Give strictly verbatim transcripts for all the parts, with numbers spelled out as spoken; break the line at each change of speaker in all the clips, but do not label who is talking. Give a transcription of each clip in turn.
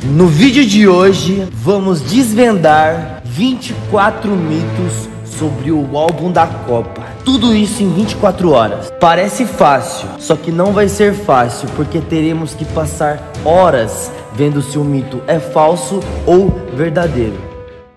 No vídeo de hoje, vamos desvendar vinte e quatro mitos sobre o álbum da Copa. Tudo isso em vinte e quatro horas. Parece fácil, só que não vai ser fácil, porque teremos que passar horas vendo se o mito é falso ou verdadeiro.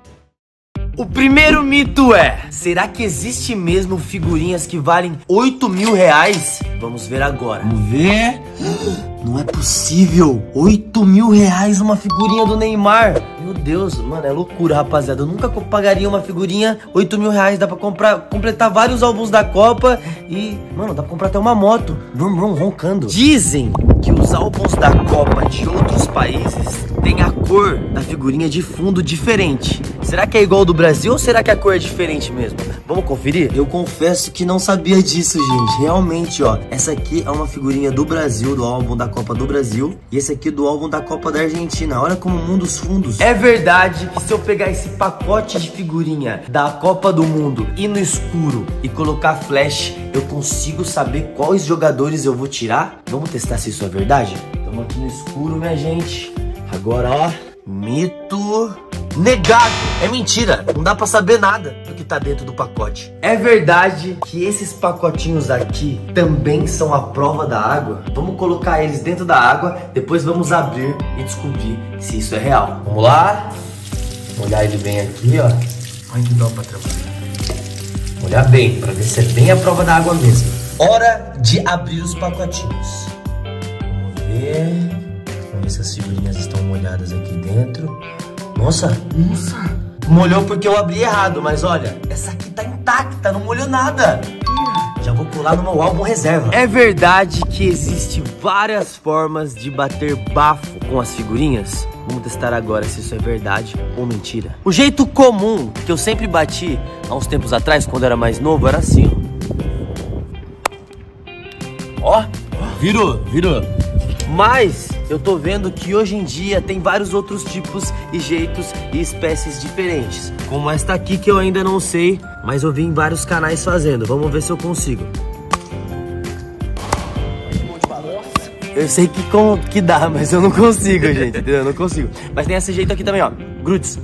O primeiro mito é: será que existe mesmo figurinhas que valem oito mil reais? Vamos ver agora. Vamos ver. Não é possível. oito mil reais uma figurinha do Neymar. Meu Deus, mano, é loucura, rapaziada. Eu nunca pagaria uma figurinha oito mil reais. Dá pra comprar, completar vários álbuns da Copa. E, mano, dá pra comprar até uma moto. Vrum, vrum, roncando. Dizem que os álbuns da Copa de outros países têm a cor da figurinha de fundo diferente. Será que é igual ao do Brasil ou será que a cor é diferente mesmo? Vamos conferir? Eu confesso que não sabia disso, gente. Realmente, ó, essa aqui é uma figurinha do Brasil, do álbum da Copa do Brasil. E esse aqui do álbum da Copa da Argentina. Olha como muda os fundos. É verdade que se eu pegar esse pacote de figurinha da Copa do Mundo e no escuro e colocar flash, eu consigo saber quais jogadores eu vou tirar? Vamos testar se isso é verdade? Estamos aqui no escuro, minha gente. Agora, ó, mito negado. É mentira, não dá pra saber nada do que tá dentro do pacote. É verdade que esses pacotinhos aqui também são a prova da água? Vamos colocar eles dentro da água, depois vamos abrir e descobrir se isso é real. Vamos lá. Vamos olhar ele bem aqui, ó. Ai, que dó, patrão. Olhar bem, pra ver se é bem a prova da água mesmo. Hora de abrir os pacotinhos. Vamos ver. Vamos ver se as figurinhas estão molhadas aqui dentro. Nossa, nossa. Molhou porque eu abri errado, mas olha, essa aqui tá intacta, não molhou nada. Já vou pular no meu álbum reserva. É verdade que existe várias formas de bater bafo com as figurinhas? Vamos testar agora se isso é verdade ou mentira. O jeito comum que eu sempre bati há uns tempos atrás, quando eu era mais novo, era assim, ó. Ó, virou, virou. Mas eu tô vendo que hoje em dia tem vários outros tipos e jeitos e espécies diferentes. Como esta aqui que eu ainda não sei, mas eu vi em vários canais fazendo. Vamos ver se eu consigo. Eu sei que, com, que dá, mas eu não consigo, gente, entendeu? Eu não consigo. Mas tem esse jeito aqui também, ó. Grudes.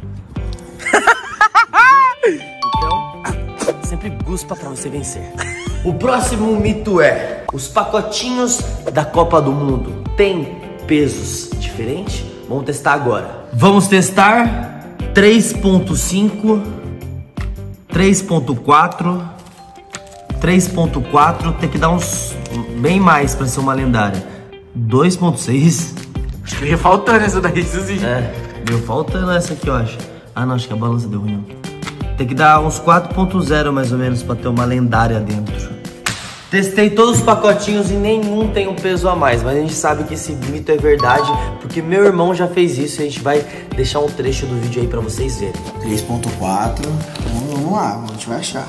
Então, sempre guspa pra você vencer. O próximo mito é: os pacotinhos da Copa do Mundo têm pesos diferentes? Vamos testar agora. Vamos testar três ponto cinco, três ponto quatro, três ponto quatro, tem que dar uns bem mais pra ser uma lendária. dois ponto seis.
Acho que ia faltando essa daí, Suzy.
É, deu faltando essa aqui, eu acho. Ah, não, acho que a balança deu ruim. Tem que dar uns quatro ponto zero mais ou menos pra ter uma lendária dentro. Testei todos os pacotinhos e nenhum tem um peso a mais, mas a gente sabe que esse mito é verdade, porque meu irmão já fez isso e a gente vai deixar um trecho do vídeo aí pra vocês verem.
três ponto quatro, vamos, vamos lá, a gente vai achar.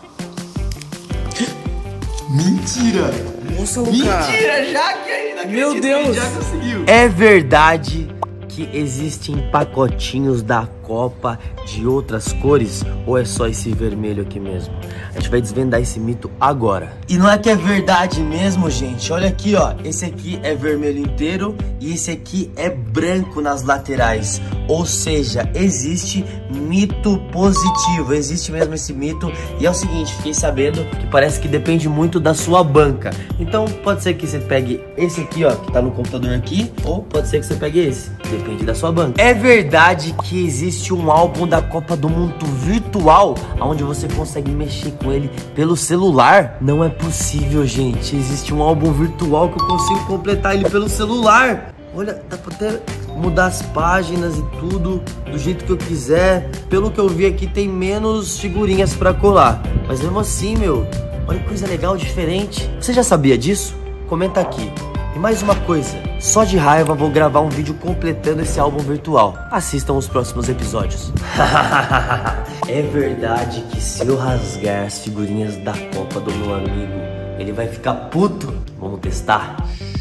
Mentira!
Nossa, Lucas!
Mentira, já que ainda
Meu
acredito,
Deus!
já conseguiu.
É verdade que existem pacotinhos da Copa de outras cores ou é só esse vermelho aqui mesmo? A gente vai desvendar esse mito agora. E não é que é verdade mesmo, gente. Olha aqui, ó. Esse aqui é vermelho inteiro e esse aqui é branco nas laterais. Ou seja, existe mito positivo. Existe mesmo esse mito. E é o seguinte, fiquei sabendo que parece que depende muito da sua banca. Então pode ser que você pegue esse aqui, ó, que tá no computador aqui, ou pode ser que você pegue esse. Depende da sua banca. É verdade que existe um álbum da Copa do Mundo virtual, onde você consegue mexer com ele pelo celular? Não é possível, gente. Existe um álbum virtual que eu consigo completar ele pelo celular. Olha, dá pra até mudar as páginas e tudo do jeito que eu quiser. Pelo que eu vi aqui, tem menos figurinhas pra colar. Mas mesmo assim, meu, olha que coisa legal, diferente. Você já sabia disso? Comenta aqui. E mais uma coisa, só de raiva vou gravar um vídeo completando esse álbum virtual. Assistam os próximos episódios. É verdade que se eu rasgar as figurinhas da Copa do meu amigo, ele vai ficar puto? Vamos testar?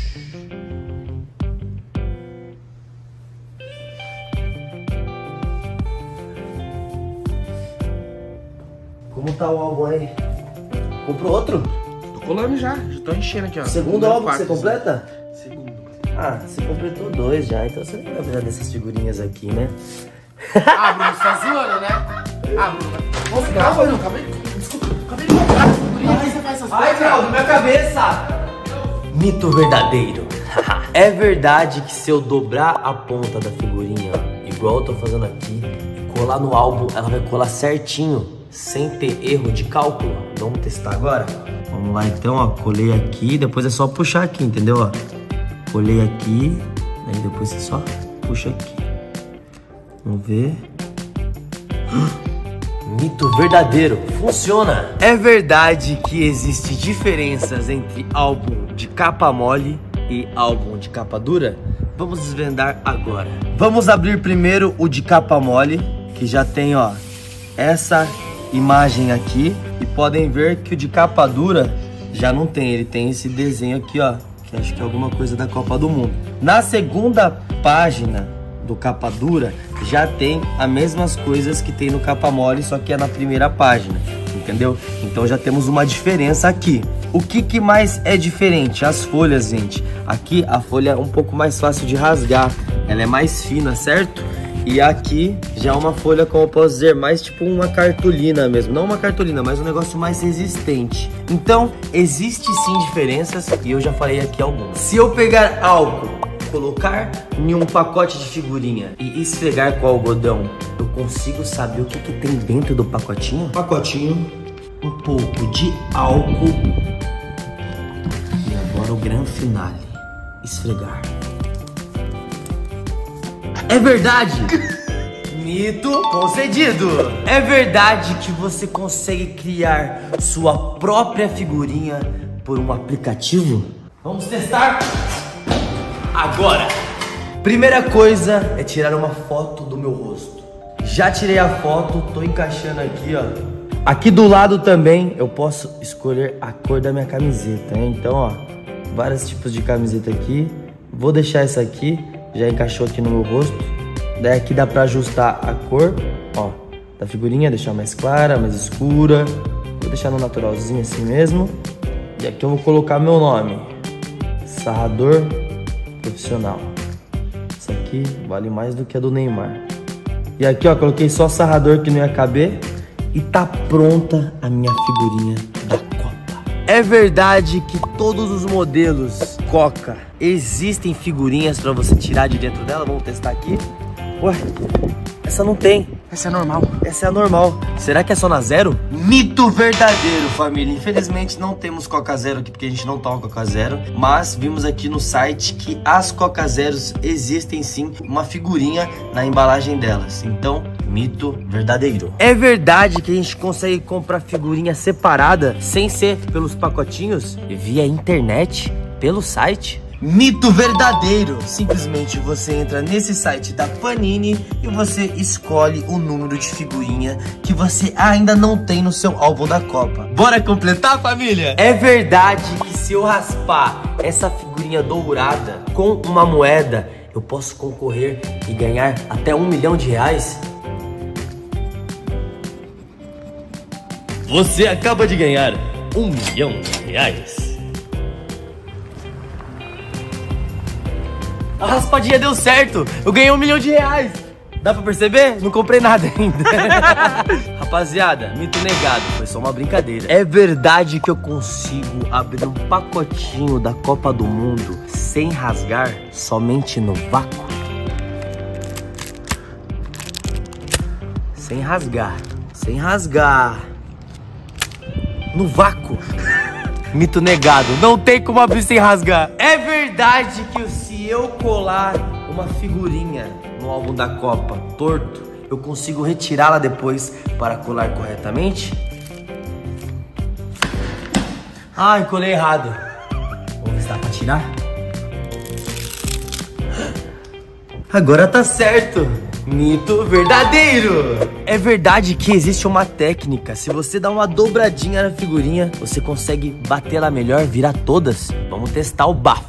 Como tá o álbum aí? Comprou outro?
Tô colando já, já tô enchendo aqui, ó.
Segundo álbum que você completa?
Segundo.
Ah, você completou dois já, então você nem vai precisar dessas figurinhas aqui, né?
Ah, Bruno, você tá zoando, né? Ah, Bruno, vamos ficar, Bruno, acabei, desculpa, acabei de comprar figurinha, aí você faz essas coisas.
Ai, Claudio, minha cabeça! Mito verdadeiro. É verdade que se eu dobrar a ponta da figurinha, igual eu tô fazendo aqui, e colar no álbum, ela vai colar certinho, sem ter erro de cálculo? Vamos testar agora? Vamos lá então, ó, colei aqui, depois é só puxar aqui, entendeu? Ó, colei aqui, aí depois você só puxa aqui. Vamos ver. Mito verdadeiro, funciona! É verdade que existem diferenças entre álbum de capa mole e álbum de capa dura? Vamos desvendar agora. Vamos abrir primeiro o de capa mole, que já tem, ó, essa imagem aqui. E podem ver que o de capa dura já não tem, ele tem esse desenho aqui, ó, que acho que é alguma coisa da Copa do Mundo. Na segunda página do capa dura já tem as mesmas coisas que tem no capa mole, só que é na primeira página, entendeu? Então já temos uma diferença aqui. O que que mais é diferente? As folhas, gente. Aqui a folha é um pouco mais fácil de rasgar, ela é mais fina, certo? E aqui já é uma folha, como eu posso dizer, mais tipo uma cartolina mesmo. Não uma cartolina, mas um negócio mais resistente. Então, existe sim diferenças e eu já falei aqui algumas. Se eu pegar álcool, colocar em um pacote de figurinha e esfregar com algodão, eu consigo saber o que que tem dentro do pacotinho? Pacotinho, um pouco de álcool e agora o grande finale, esfregar. É verdade! Mito concedido! É verdade que você consegue criar sua própria figurinha por um aplicativo? Vamos testar agora! Primeira coisa é tirar uma foto do meu rosto. Já tirei a foto, tô encaixando aqui, ó. Aqui do lado também eu posso escolher a cor da minha camiseta, hein? Então, ó, vários tipos de camiseta aqui. Vou deixar essa aqui. Já encaixou aqui no meu rosto. Daí aqui dá pra ajustar a cor, ó, da figurinha, deixar mais clara, mais escura. Vou deixar no naturalzinho assim mesmo. E aqui eu vou colocar meu nome, Sarrador Profissional. Isso aqui vale mais do que a do Neymar. E aqui, ó, coloquei só sarrador que não ia caber. E tá pronta a minha figurinha da Copa. É verdade que todos os modelos Coca existem figurinhas pra você tirar de dentro dela? Vamos testar aqui. Ué, essa não tem.
Essa é normal.
Essa é a normal. Será que é só na zero? Mito verdadeiro, família. Infelizmente não temos Coca Zero aqui porque a gente não toma Coca Zero. Mas vimos aqui no site que as Coca Zeros existem sim uma figurinha na embalagem delas. Então, mito verdadeiro. É verdade que a gente consegue comprar figurinha separada sem ser pelos pacotinhos via internet, pelo site? Mito verdadeiro. Simplesmente você entra nesse site da Panini e você escolhe o número de figurinha que você ainda não tem no seu álbum da Copa. Bora completar, família? É verdade que se eu raspar essa figurinha dourada com uma moeda, eu posso concorrer e ganhar até um milhão de reais? Você acaba de ganhar um milhão de reais. A raspadinha deu certo, eu ganhei um milhão de reais. Dá pra perceber? Não comprei nada ainda. Rapaziada, mito negado, foi só uma brincadeira. É verdade que eu consigo abrir um pacotinho da Copa do Mundo sem rasgar, somente no vácuo? Sem rasgar, sem rasgar. No vácuo. Mito negado, não tem como abrir sem rasgar. É verdade que se eu colar uma figurinha no álbum da Copa torto, eu consigo retirá-la depois para colar corretamente? Ai, colei errado. Vamos ver se dá pra tirar. Agora tá certo. Mito verdadeiro. É verdade que existe uma técnica. Se você dá uma dobradinha na figurinha, você consegue bater ela melhor, virar todas. Vamos testar o bafo.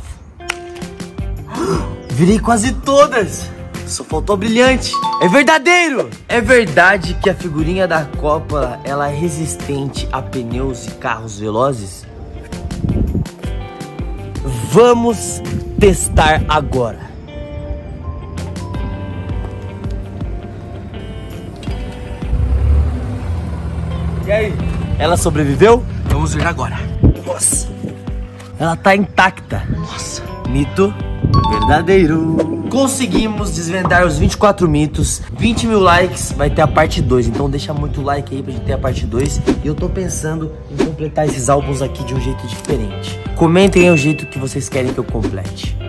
Virei quase todas. Só faltou brilhante. É verdadeiro. É verdade que a figurinha da Copa, ela é resistente a pneus e carros velozes? Vamos testar agora. E aí? Ela sobreviveu?
Vamos ver agora.
Nossa. Ela tá intacta.
Nossa.
Mito verdadeiro. Conseguimos desvendar os vinte e quatro mitos. vinte mil likes, vai ter a parte dois. Então deixa muito like aí pra gente ter a parte dois. E eu tô pensando em completar esses álbuns aqui de um jeito diferente. Comentem aí o jeito que vocês querem que eu complete.